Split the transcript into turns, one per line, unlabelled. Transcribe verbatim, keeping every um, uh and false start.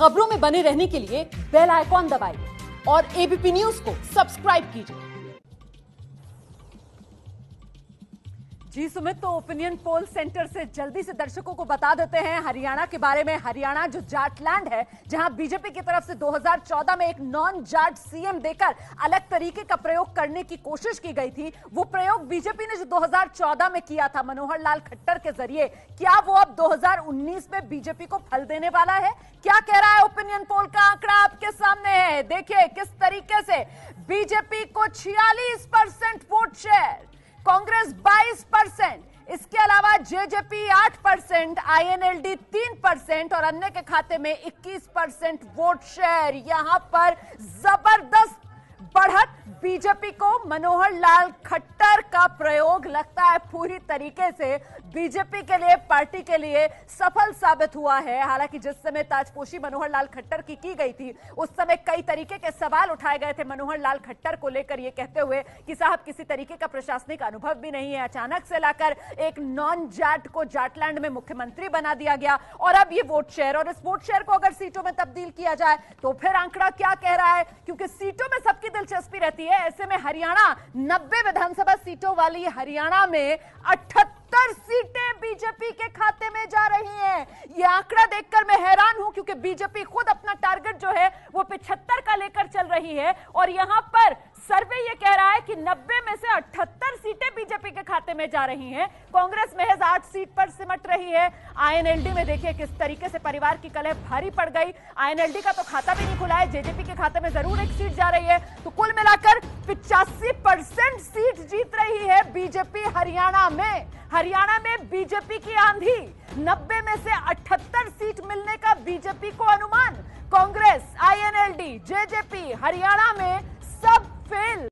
खबरों में बने रहने के लिए बेल आइकॉन दबाइए और एबीपी न्यूज को सब्सक्राइब कीजिए। जी सुमित, तो ओपिनियन पोल सेंटर से जल्दी से दर्शकों को बता देते हैं हरियाणा के बारे में। हरियाणा जो जाटलैंड है, जहां बीजेपी की तरफ से दो हज़ार चौदह में एक नॉन जाट सीएम देकर अलग तरीके का प्रयोग करने की कोशिश की गई थी, वो प्रयोग बीजेपी ने जो दो हज़ार चौदह में किया था मनोहर लाल खट्टर के जरिए, क्या वो अब दो हज़ार उन्नीस में बीजेपी को फल देने वाला है? क्या कह रहा है ओपिनियन पोल का आंकड़ा आपके सामने है। देखिए किस तरीके से बीजेपी को छियालीस परसेंट वोट शेयर, कांग्रेस बाईस परसेंट, इसके अलावा जेजेपी आठ परसेंट, आईएनएलडी तीन परसेंट और अन्य के खाते में इक्कीस परसेंट वोट शेयर। यहां पर जबरदस्त बढ़त बीजेपी को मनोहर लाल खट्टर का प्रयोग लगता है पूरी तरीके से बीजेपी के लिए, पार्टी के लिए सफल साबित हुआ है। हालांकि जिस समय ताजपोशी मनोहर लाल खट्टर की की गई थी, उस समय कई तरीके के सवाल उठाए गए थे मनोहर लाल खट्टर को लेकर, ये कहते हुए कि साहब किसी तरीके का प्रशासनिक अनुभव भी नहीं है, अचानक से लाकर एक नॉन जाट को जाटलैंड में मुख्यमंत्री बना दिया गया और अब ये वोट शेयर, और इस वोट शेयर को अगर सीटों में तब्दील किया जाए तो फिर आंकड़ा क्या कह रहा है, क्योंकि सीटों में सबकी दिलचस्पी रहती है। ऐसे में हरियाणा नब्बे विधानसभा सीटों वाली हरियाणा में अठहत्तर सीटें बीजेपी के खाते में जा रही हैं। यह आंकड़ा देखकर मैं हैरान हूं, क्योंकि बीजेपी खुद अपना टारगेट जो है वो पचहत्तर का लेकर चल रही है और यहां पर सर्वे ये कह रहा है कि नब्बे में से अठहत्तर सीटें बीजेपी के खाते में जा रही हैं। कांग्रेस महज आठ सीट पर सिमट रही है। आईएनएलडी में देखिए किस तरीके से परिवार की कलह भारी पड़ गई। आईएनएलडी का तो खाता भी नहीं खुला है, जेजेपी के खाते में जरूर एक सीट जा रही है। तो कुल मिलाकर पिचासी परसेंट सीट जीत रही है बीजेपी हरियाणा में। हरियाणा में बीजेपी की आंधी, नब्बे में से अठहत्तर सीट मिलने का बीजेपी को अनुमान। कांग्रेस, आईएनएलडी, जेजेपी हरियाणा में सब फेल।